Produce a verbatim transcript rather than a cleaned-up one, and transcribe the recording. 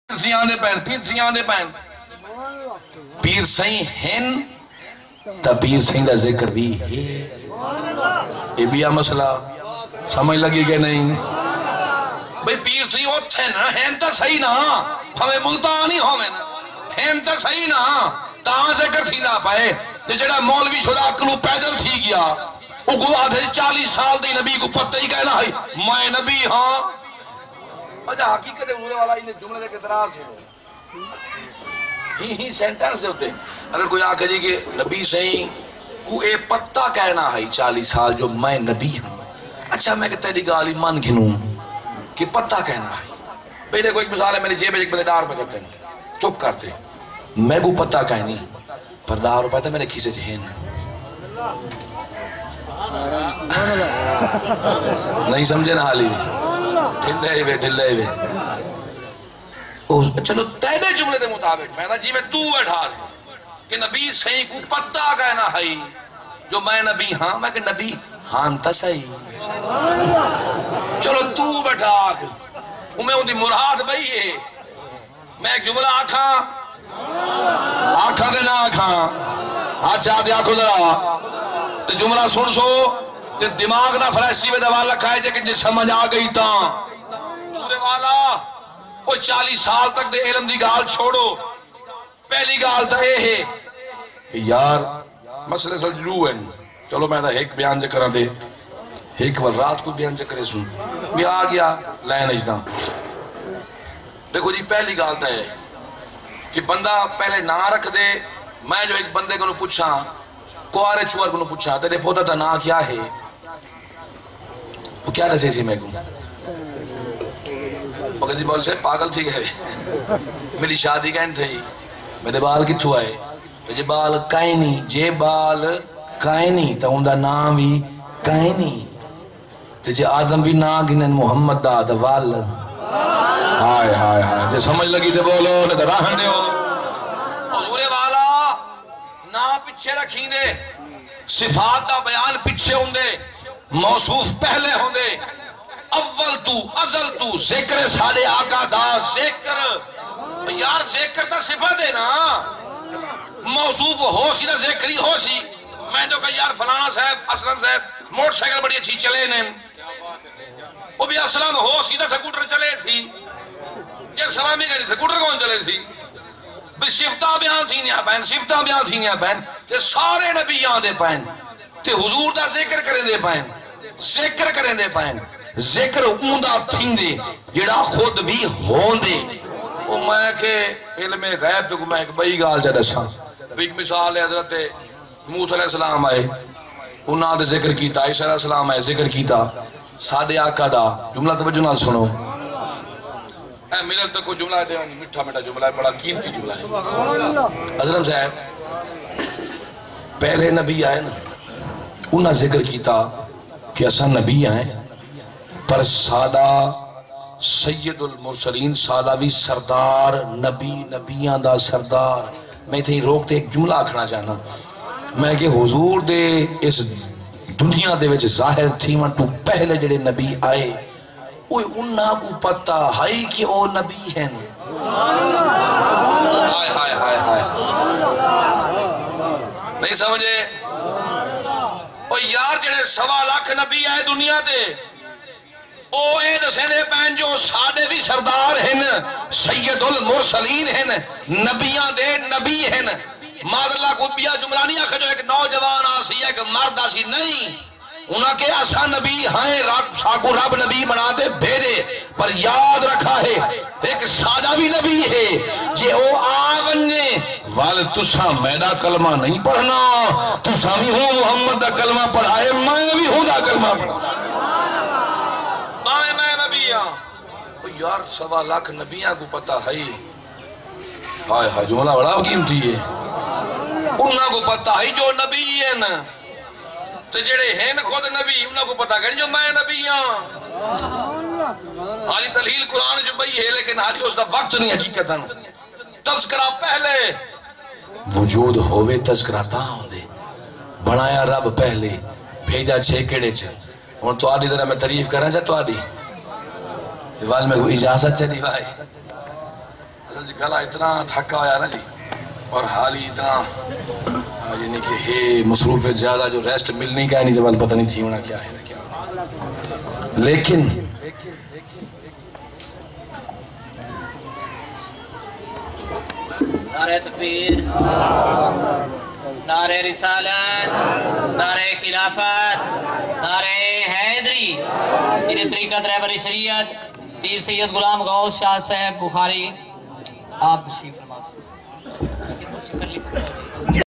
سیاں دے pain پیر سیاں دے pain پیر سائیں ہن تا پیر سائیں دا ذکر بھی ہے یہ بھی ہے مسئلہ سمجھ لگی کہ نہیں بھئی پیر سائیں ہوتے نا ہن تا صحیح نا ہمیں ملتانی ہوئے نا ہن تا صحیح نا تاں ذکر تھی نہ پائے تے جڑا مولوی شدہ اکلو پیدل تھی گیا وہ کو آدھے چالیس سال دی نبی کو پتہ ہی کہنا ہے میں نبی ہاں اجا حقیقت ہونے والا انہیں جملے کے اعتراض ہے ہی ہی سینٹنس ہوتے اگر کوئی آکھے جی کہ نبی صحیح کو اے پتہ کہنا ہے چالیس سال جو میں نبی ہوں اچھا میں کہ تیری گالی من گھنوں کہ پتہ کہنا ہے پہلے کوئی مثال ہے میری جیب ایک بلے ڈار پہ کرتے ہیں چپ کرتے میں کو پتہ کہنی پر ڈار روپے تھا میرے کھیسے جہین نہیں سمجھے نا حالی ڈھلے ہوئے ڈھلے ہوئے چلو تیرے جملے دے مطابق میں جی میں تو بیٹھا رہے کہ نبی صحیح کو پتہ کہنا ہے جو میں نبی ہاں میں کہ نبی ہاں تا صحیح چلو تو بیٹھا میں ان دی مراد بھئی ہے میں ایک جملہ آکھاں آکھاں دے نہ آکھاں آچھا دے آکھو ذرا تے جملہ سن سو تے دماغ نہ فریسی میں دوال لکھائے جے کہ جے سمجھ آ گئی تاں پورے والا وہ چالیس سال تک دے علم دی گال چھوڑو پہلی گال تا اے ہے کہ یار مسئلے سجلو ہیں چلو میں دا ایک بیان ذکر دے ایک وال رات کو بیان ذکرے سن بھی آ گیا لائن اجدہ دیکھو جی پہلی گال تا ہے کہ بندہ پہلے نہ رکھ دے میں جو ایک بندے کو پوچھا کوارے چوار کو پوچھا تیرے پوتا تا نا کیا ہے وہ کیا رسے سی میں کو مگر جی بول سے پاگل تھی گئے میری شادی کہیں تھی میرے بال کتھو آئے جے بال کائیں نہیں جے بال کائیں نہیں تا ہوندہ نام بھی کائیں نہیں تے جے آدم بھی نا گنن محمد دا دا وال ہائے ہائے ہائے جے سمجھ لگی تے بولو نے راہن دے ہو حضور والا نا پچھے رکھیں دے صفات دا بیان پچھے ہوں دے موصوف پہلے ہوں دے اول تو ازل تو ذکر سارے آقا دا ذکر یار ذکر تا صفت ہے نا موصوف ہو سی نا ذکری ہو سی میں تو کہا یار فلانا صاحب اسلم صاحب موٹر سائیکل بڑی اچھی چلے نے وہ بھی اسلم ہو سی نا سکوٹر چلے سی یہ سلامی کہہ رہی سکوٹر کون چلے سی بھی صفتہ بیان تھی نیا پہن صفتہ بیان تھی نیا پہن تے سارے نبی یہاں دے پہن تے حضور دا ذکر کریں دے پہن ذکر کریں دے پہن ذکر اوندہ تھیں دے جڑا خود بھی ہون دے وہ میں کہ علم غیب تو میں ایک بئی گال چاہ دسا ایک مثال ہے حضرت موسیٰ علیہ السلام آئے انہاں دے ذکر کیتا عیسیٰ علیہ السلام آئے ذکر کیتا سادے آقا دا جملہ توجہ نہ سنو اے میرے تک کو جملہ دے مٹھا مٹھا جملہ ہے بڑا قیمتی جملہ ہے حضرت صاحب پہلے نبی آئے نا انہاں ذکر کیتا کہ اسا نبی آئے پر سادہ سید المرسلین سادہ بھی سردار نبی نبیان دا سردار میں تھی روکتے ایک جملہ آکھنا چاہنا میں کہ حضور دے اس دنیا دے وچ ظاہر تھی من تو پہلے جڑے نبی آئے اوہ انہاں کو پتہ ہائی کہ او نبی ہیں ہائے ہائے ہائے ہائے نہیں سمجھے او یار جڑے سوا لاکھ نبی آئے دنیا دے او اے دسینے پہن جو ساڑے بھی سردار ہیں سید المرسلین ہیں نبیان دے نبی ہیں ماذا اللہ کو بیا جملہ نہیں آخر جو ایک نوجوان آسی ایک مرد آسی نہیں انہاں کے اسا نبی ہائیں ساکو رب نبی بنا دے بھیرے پر یاد رکھا ہے ایک سادہ بھی نبی ہے جے او آونے وال تسا میڈا کلمہ نہیں پڑھنا تسا بھی ہوں محمد دا کلمہ پڑھائے میں بھی ہوں دا کلمہ پڑھا میں نبی ہاں یار سوا لاکھ نبیاں کو پتہ ہے ہائے ہائے جملہ بڑا قیمتی ہے انہاں کو پتہ ہے جو نبی ہیں تو جڑے ہیں خود نبی انہاں کو پتہ کریں جو میں نبی ہاں حالی تلہیل قرآن جو بھئی ہے لیکن حالی اس دا وقت نہیں حقیقتاً تذکرہ پہلے وجود ہوئے تذکرہ تا ہوں دے بنایا رب پہلے بھیجا چھے کڑے چھے اور تو آدھی ذرا میں تعریف کرنا چاہ تو آدھی وال میں کوئی اجازت چلی بھائی اصل جی گلا اتنا تھکا ہویا نا جی اور حال ہی اتنا یعنی کہ ہے مصروف زیادہ جو ریسٹ مل نہیں گیا نہیں جب پتہ نہیں تھی ہونا کیا ہے کیا لیکن نعرہ تکبیر، نعرہ رسالت، نعرہ خلافت، نعرہ حیدری، میرے طریقت رہبر شریعت پیر سید غلام غوث شاہ صاحب بخاری آپ تشریف فرما سکتے ہیں